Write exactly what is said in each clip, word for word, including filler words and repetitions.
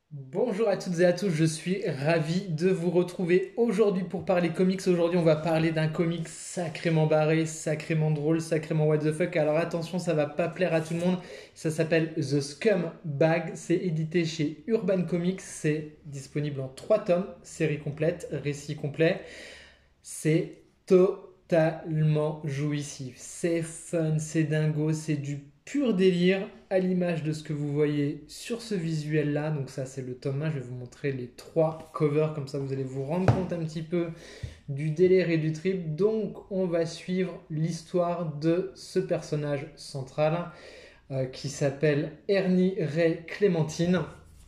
Bonjour à toutes et à tous, je suis ravi de vous retrouver aujourd'hui pour parler comics. Aujourd'hui, on va parler d'un comic sacrément barré, sacrément drôle, sacrément what the fuck. Alors attention, ça va pas plaire à tout le monde. Ça s'appelle The Scumbag. C'est édité chez Urban Comics. C'est disponible en trois tomes, série complète, récit complet. C'est totalement jouissif. C'est fun, c'est dingo, c'est du pur délire à l'image de ce que vous voyez sur ce visuel là. Donc ça c'est le tome un, je vais vous montrer les trois covers, comme ça vous allez vous rendre compte un petit peu du délire et du trip. Donc on va suivre l'histoire de ce personnage central euh, qui s'appelle Ernie Ray Clémentine.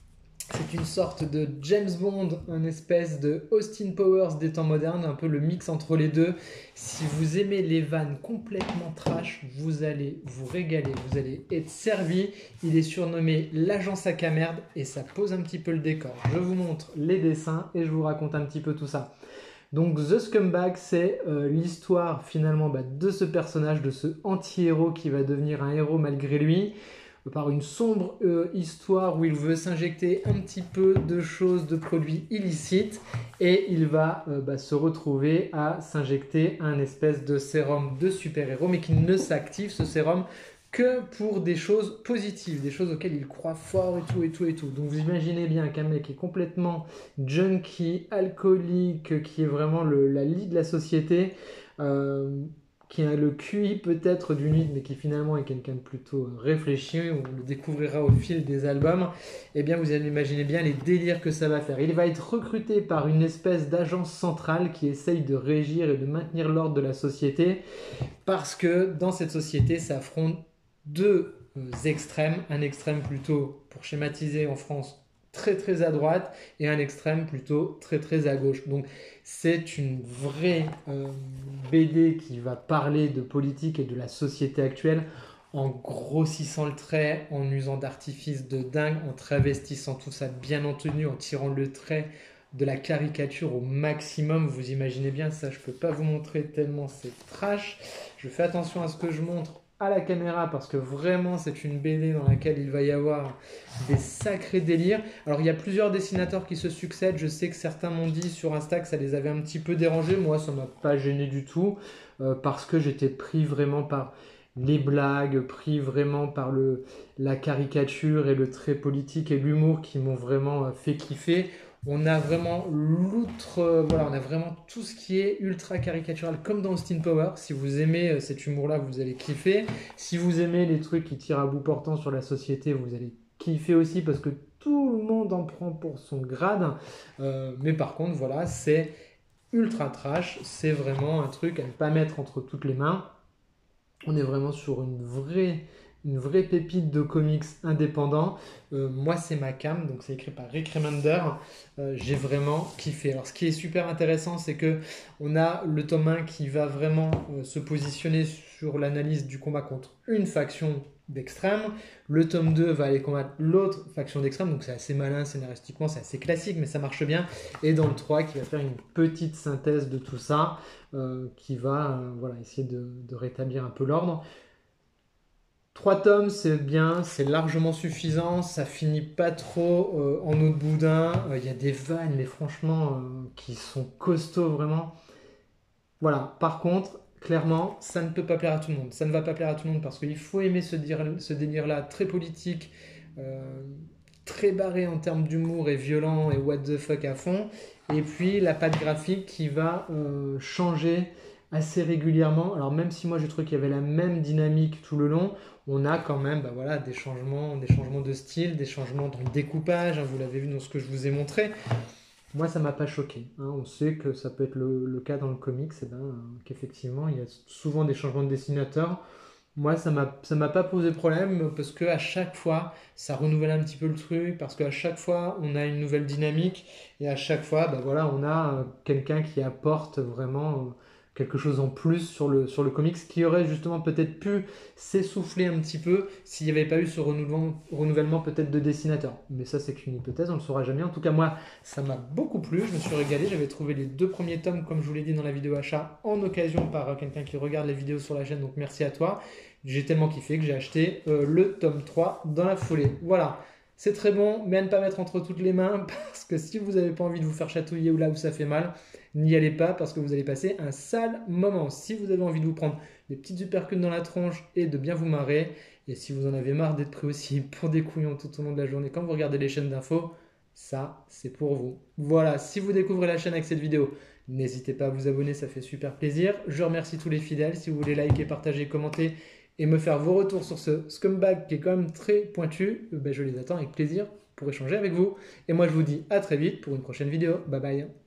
C'est une sorte de James Bond, une espèce de Austin Powers des temps modernes, un peu le mix entre les deux. Si vous aimez les vannes complètement trash, vous allez vous régaler, vous allez être servi. Il est surnommé l'agent sac à merde et ça pose un petit peu le décor. Je vous montre les dessins et je vous raconte un petit peu tout ça. Donc The Scumbag, c'est euh, l'histoire finalement bah, de ce personnage, de ce anti-héros qui va devenir un héros malgré lui par une sombre euh, histoire où il veut s'injecter un petit peu de choses, de produits illicites, et il va euh, bah, se retrouver à s'injecter un espèce de sérum de super-héros, mais qui ne s'active, ce sérum, que pour des choses positives, des choses auxquelles il croit fort et tout et tout et tout. Donc vous imaginez bien qu'un mec qui est complètement junkie, alcoolique, qui est vraiment le, la lie de la société, euh, qui a le Q I peut-être du nude, mais qui finalement est quelqu'un de plutôt réfléchi, on le découvrira au fil des albums, eh bien vous imaginez bien les délires que ça va faire. Il va être recruté par une espèce d'agence centrale qui essaye de régir et de maintenir l'ordre de la société, parce que dans cette société s'affrontent deux euh, extrêmes, un extrême plutôt, pour schématiser en France, très très à droite et un extrême plutôt très très à gauche. Donc c'est une vraie euh, B D qui va parler de politique et de la société actuelle en grossissant le trait, en usant d'artifices de dingue, en travestissant tout ça bien entendu, en tirant le trait de la caricature au maximum. Vous imaginez bien, ça je peux pas vous montrer tellement c'est trash. Je fais attention à ce que je montre à la caméra parce que vraiment c'est une B D dans laquelle il va y avoir des sacrés délires. Alors il y a plusieurs dessinateurs qui se succèdent. Je sais que certains m'ont dit sur Insta que ça les avait un petit peu dérangés. Moi ça m'a pas gêné du tout euh, parce que j'étais pris vraiment par les blagues, pris vraiment par le, la caricature et le trait politique et l'humour qui m'ont vraiment euh, fait kiffer. On a vraiment l'outre, euh, voilà, on a vraiment tout ce qui est ultra caricatural, comme dans Austin Power. Si vous aimez euh, cet humour-là, vous allez kiffer. Si vous aimez les trucs qui tirent à bout portant sur la société, vous allez kiffer aussi parce que tout le monde en prend pour son grade. Euh, mais par contre, voilà, c'est ultra trash. C'est vraiment un truc à ne pas mettre entre toutes les mains. On est vraiment sur une vraie, une vraie pépite de comics indépendant. Euh, moi, c'est ma cam, donc c'est écrit par Rick Remender. Euh, j'ai vraiment kiffé. Alors, ce qui est super intéressant, c'est que on a le tome un qui va vraiment euh, se positionner sur l'analyse du combat contre une faction d'extrême. Le tome deux va aller combattre l'autre faction d'extrême, donc c'est assez malin scénaristiquement, c'est assez classique, mais ça marche bien. Et dans le trois, qui va faire une petite synthèse de tout ça euh, qui va euh, voilà, essayer de, de rétablir un peu l'ordre. Trois tomes, c'est bien, c'est largement suffisant, ça finit pas trop euh, en eau de boudin. Il euh, y a des vannes, mais franchement, euh, qui sont costauds vraiment. Voilà, par contre, clairement, ça ne peut pas plaire à tout le monde. Ça ne va pas plaire à tout le monde parce qu'il faut aimer ce, dire, ce délire-là très politique, euh, très barré en termes d'humour et violent et what the fuck à fond. Et puis la patte graphique qui va euh, changer assez régulièrement. Alors même si moi je trouve qu'il y avait la même dynamique tout le long, on a quand même bah voilà, des, changements, des changements de style, des changements dans le découpage, hein, vous l'avez vu dans ce que je vous ai montré. Moi, ça m'a pas choqué, hein. On sait que ça peut être le, le cas dans le comics, eh ben, euh, qu'effectivement, il y a souvent des changements de dessinateurs. Moi, ça m'a, ça m'a pas posé problème parce que à chaque fois, ça renouvelle un petit peu le truc, parce qu'à chaque fois, on a une nouvelle dynamique et à chaque fois, bah voilà, on a euh, quelqu'un qui apporte vraiment euh, quelque chose en plus sur le, sur le comics qui aurait justement peut-être pu s'essouffler un petit peu s'il n'y avait pas eu ce renouvellement, renouvellement peut-être de dessinateurs. Mais ça, c'est qu'une hypothèse, on ne le saura jamais. En tout cas, moi, ça m'a beaucoup plu, je me suis régalé. J'avais trouvé les deux premiers tomes, comme je vous l'ai dit dans la vidéo achat, en occasion par quelqu'un qui regarde les vidéos sur la chaîne, donc merci à toi. J'ai tellement kiffé que j'ai acheté euh, le tome trois dans la foulée. Voilà, C'est très bon, mais à ne pas mettre entre toutes les mains parce que si vous n'avez pas envie de vous faire chatouiller ou là où ça fait mal, n'y allez pas parce que vous allez passer un sale moment. Si vous avez envie de vous prendre des petites uppercuts dans la tronche et de bien vous marrer, et si vous en avez marre d'être pris aussi pour des couillons tout au long de la journée quand vous regardez les chaînes d'infos, ça c'est pour vous. Voilà, si vous découvrez la chaîne avec cette vidéo, n'hésitez pas à vous abonner, ça fait super plaisir. Je remercie tous les fidèles. Si vous voulez liker, partager, commenter et me faire vos retours sur ce scumbag qui est quand même très pointu, ben je les attends avec plaisir pour échanger avec vous. Et moi je vous dis à très vite pour une prochaine vidéo. Bye bye.